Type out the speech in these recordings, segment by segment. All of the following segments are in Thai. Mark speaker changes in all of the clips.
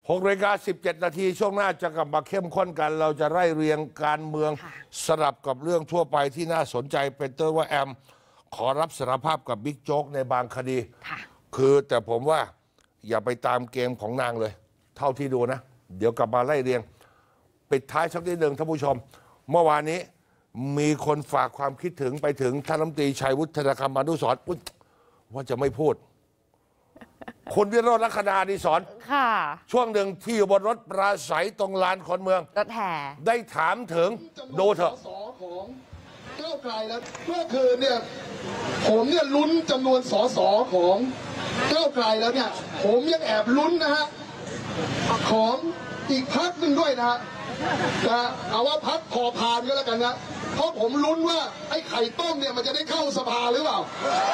Speaker 1: 6:17 นาทีช่วงหน้าจะกลับมาเข้มข้นกันเราจะไล่เรียงการเมืองสลับกับเรื่องทั่วไปที่น่าสนใจเป็นต้นว่าแอมขอรับสารภาพกับบิ๊กโจ๊กในบางคดีคือแต่ผมว่าอย่าไปตามเกมของนางเลยเท่าที่ดูนะเดี๋ยวกลับมาไล่เรียงปิดท้ายสักนิดหนึ่งท่านผู้ชมเมื่อวานนี้มีคนฝากความคิดถึงไปถึงท่านรัฐมนตรีชัยวุฒิธนาคมานุสรณ์ว่าจะไม่พูดคุณวิโรจน์ ลักษณะอดิศรช่วงหนึ่งที่อยู่บนรถปราศัยตรงลานคนเมือง
Speaker 2: รถแห่
Speaker 1: ได้ถามถึงดูเถอะ
Speaker 3: ของก้าวไกลแล้วเมื่อคืนเนี่ยผมเนี่ยลุ้นจำนวนสสของก้าวไกลแล้วเนี่ยผมยังแอบลุ้นนะฮะของอีกพรรคหนึ่งด้วยนะฮะเอาว่าพรรคพอพานก็แล้วกันนะเพราะผมลุ้นว่าไอ้ไข่ต้มเนี่ยมันจะได้เข้าสภาหรือเปล่า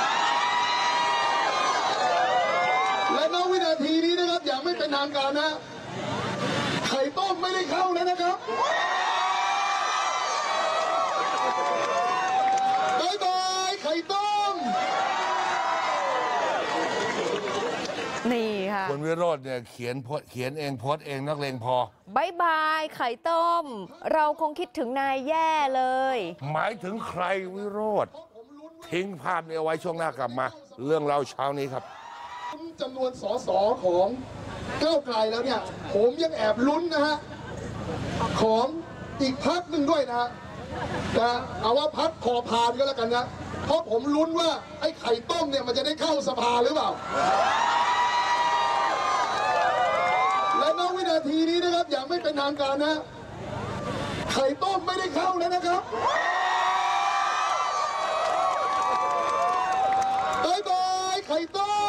Speaker 3: และณวินาทีนี้นะครับอย่างไม่เป็นทางการนะไข่ต้มไม่ได้เข้าแล้วนะครับบ๊ายบายไข่ต้ม
Speaker 2: นี่ค่ะ
Speaker 1: คุณวิโรจน์เนี่ยเขียนเองโพสเองนักเลงพอบ
Speaker 2: ายบายไข่ต้มเราคงคิดถึงนายแย่เลย
Speaker 1: หมายถึงใครวิโรจน์ทิ้งภาพนี้เอาไว้ช่วงหน้ากลับมาเรื่องเราเช้านี้ครับ
Speaker 3: จำนวนสสของก้าวไกลแล้วเนี่ยผมยังแอบลุ้นนะฮะของอีกพรรคหนึ่งด้วยนะฮะเอาว่าพรรคพอพานก็แล้วกันนะเพราะผมลุ้นว่าไอ้ไข่ต้มเนี่ยมันจะได้เข้าสภาหรือเปล่าและณวินาทีนี้นะครับอย่างไม่เป็นทางการนะไข่ต้มไม่ได้เข้าแล้วนะครับบ๊ายบายไข่ต้ม